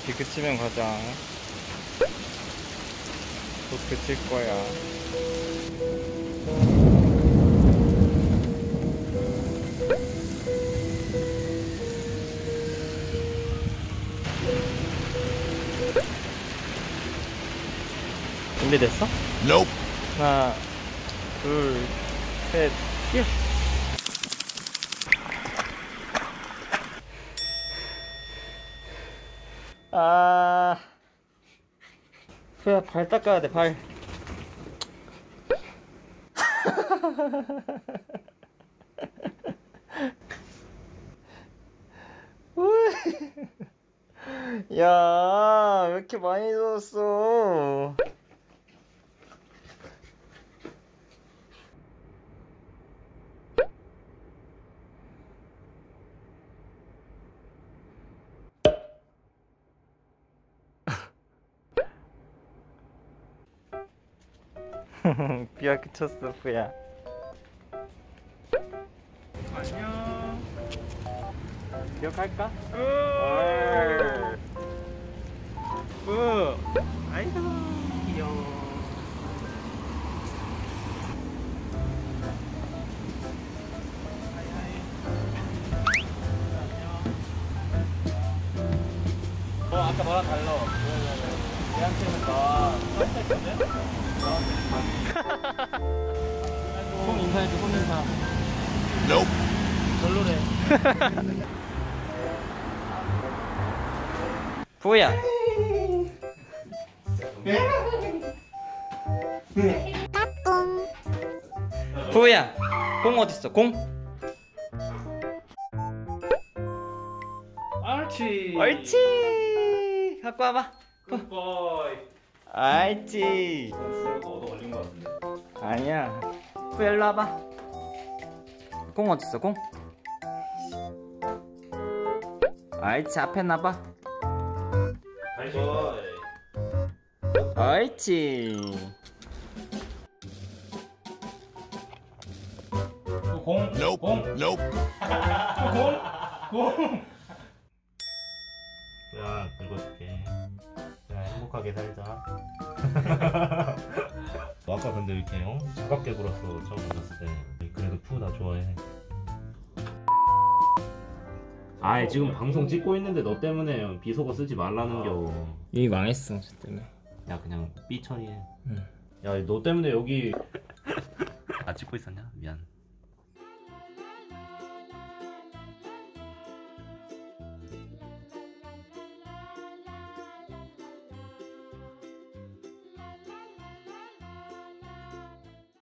비 그치면 가자. 곧 그칠 거야. 준비됐어? Nope. 하나, 둘, 셋, 뛰어! 아, 그야 발 닦아야 돼, 발. 야, 왜 이렇게 많이 젖었어? 비가 그쳤어, 부야. 안녕. 기억할까? 부. 아이고, 귀여워. 아까 너랑 달라. 얘한테는 나 선택했거든? 손 인사해줘, 손 인사. Nope. 별로래. 부야. 부야. 공 어딨어? 공? 옳지. 옳지. 갖고 와봐. 굿보이. 옳지. 너도 걸린 거 같은데. 아니야. 부야 일로 와봐. 공 어딨어? 공? 옳지. 앞에 놔봐. 굿보이. 옳지. 공. Nope. 공. Nope. 공. 야, 읽어줄게. 야, 행복하게 살자. 아까 근데 이렇게 차갑게 굴었어. 처음 만났을 때. 그래도 푸 나 좋아해. 아이, 지금 방송 찍고 있는데 너 때문에 비속어 쓰지 말라는겨. 이미 망했어, 저 때문에. 야, 그냥 삐 처리해. 응. 야, 너 때문에 여기. 아, 찍고 있었냐? 미안.